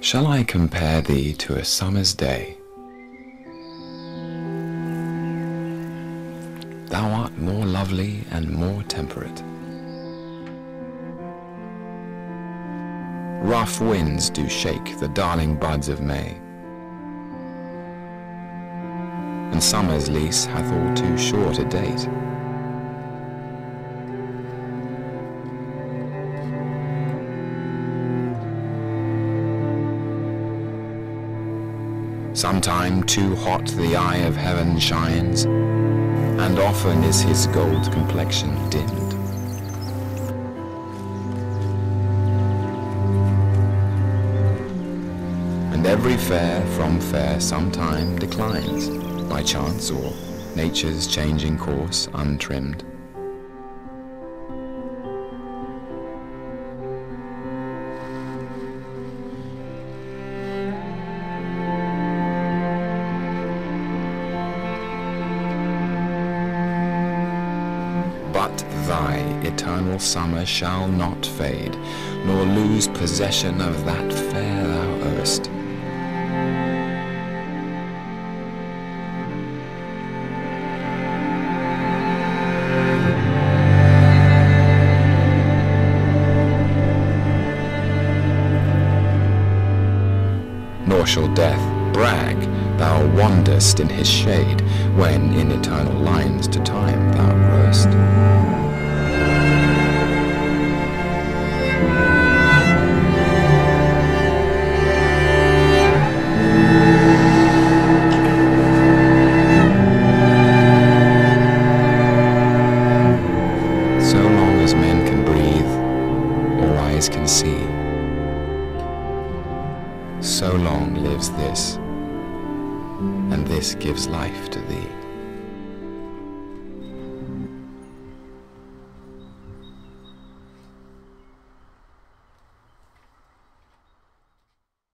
Shall I compare thee to a summer's day? Thou art more lovely and more temperate. Rough winds do shake the darling buds of May, and summer's lease hath all too short a date. Sometime too hot the eye of heaven shines, and often is his gold complexion dimmed. And every fair from fair sometime declines, by chance or nature's changing course untrimmed. But thy eternal summer shall not fade, nor lose possession of that fair thou erst. Nor shall death brag thou wander'st in his shade, when in eternal lines to time thou grow'st. So long as men can breathe, or eyes can see, so long lives this, and this gives life to thee.